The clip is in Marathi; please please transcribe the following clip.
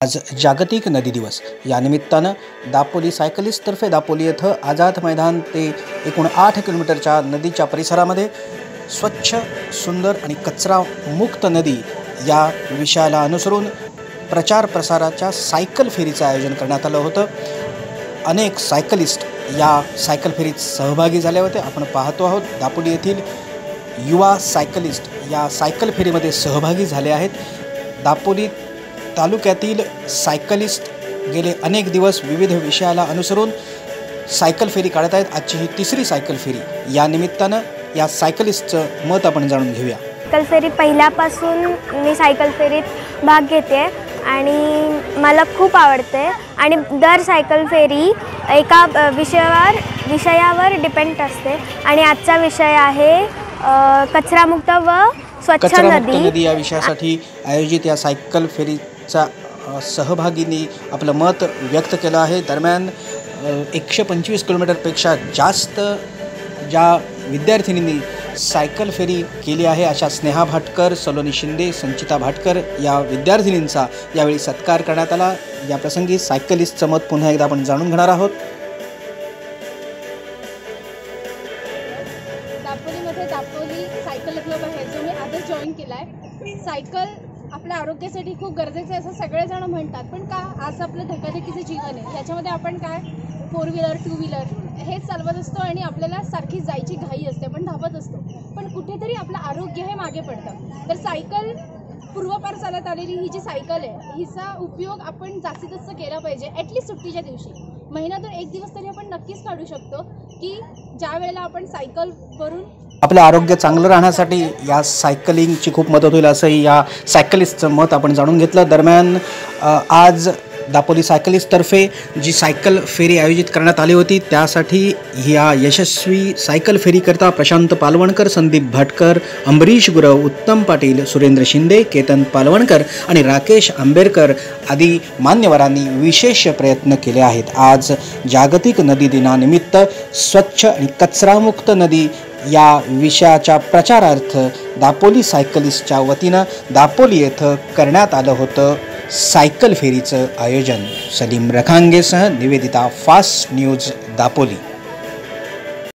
आज जागतिक नदी दिवस या निमित्तानं दापोली सायकलिस्टतर्फे दापोली येथे आझाद मैदान ते एकूण 8 किलोमीटरच्या नदीच्या परिसरामध्ये स्वच्छ, सुंदर आणि कचरा मुक्त नदी या विषयाला अनुसरून प्रचार प्रसाराच्या सायकल फेरीचं आयोजन करण्यात आलं होतं। अनेक सायकलिस्ट या सायकल फेरीत सहभागी झाले होते। आपण पाहतो आहोत दापोली येथील युवा सायकलिस्ट या सायकल फेरीमध्ये सहभागी झाले आहेत। दापोली तालुक्यातील सायकलिस्ट गेले अनेक दिवस विविध विषयाला अनुसरून सायकल फेरी काढत आहेत। आजची ही तिसरी सायकल फेरी या निमित्तानं या सायकलिस्टचं मत आपण जाणून घेऊया। सायकल फेरी पहिल्यापासून मी सायकल फेरीत भाग घेते आणि मला खूप आवडते आणि दर सायकल फेरी एका विषयावर डिपेंड असते आणि आजचा विषय आहे कचरामुक्त व स्वच्छ नदी या विषयासाठी आयोजित या सायकल फेरीचा सहभागींनी आपलं मत व्यक्त केलं आहे। दरम्यान 125 किलोमीटरपेक्षा जास्त ज्या विद्यार्थिनींनी सायकल फेरी केली आहे अशा स्नेहा भाटकर, सलोनी शिंदे, संचिता भाटकर या विद्यार्थिनींचा यावेळी सत्कार करण्यात आला। या प्रसंगी सायकलिस्टचं मत पुन्हा एकदा आपण जाणून घेणार आहोत। दापोलीमध्ये दापोली सायकल क्लब आहे जो मी आजच जॉईन केला आहे। सायकल आपल्या आरोग्यासाठी खूप गरजेचं आहे असं सगळेजण म्हणतात, पण का आज आपलं धकाधकीचं जीवन आहे त्याच्यामध्ये आपण काय 4 व्हीलर 2 व्हीलर हेच चालवत असतो आणि आपल्याला सारखी जायची घाई असते, पण धावत असतो, पण कुठेतरी आपलं आरोग्य हे मागे पडतं। तर सायकल पूर्वपार चालत आलेली ही जी सायकल आहे हिचा उपयोग आपण जास्तीत जास्त केला पाहिजे। ॲटलिस्ट सुट्टीच्या दिवशी महिन्यातून एक दिवस तरी आपण नक्कीच काढू शकतो की ज्या वेळेला आपण सायकलवरून आपलं आरोग्य चांगलं राहण्यासाठी या सायकलिंगची खूप मदत होईल असंही या सायकलिस्टचं मत आपण जाणून घेतलं। दरम्यान आज दापोली सायकलिस्टतर्फे जी सायकल फेरी आयोजित करण्यात आली होती त्यासाठी या यशस्वी सायकल फेरीकरता प्रशांत पालवणकर, संदीप भाटकर, अंबरीश गुरव, उत्तम पाटील, सुरेंद्र शिंदे, केतन पालवणकर आणि राकेश आंबेरकर आदी मान्यवरांनी विशेष प्रयत्न केले आहेत। आज जागतिक नदी दिनानिमित्त स्वच्छ आणि कचरामुक्त नदी या विषयाच्या प्रचारार्थ दापोली सायकलिस्टच्या वतीनं दापोली येथे करण्यात आलं होतं सायकल फेरीचं आयोजन। सलीम रखांगेसह निवेदिता, फास्ट न्यूज, दापोली।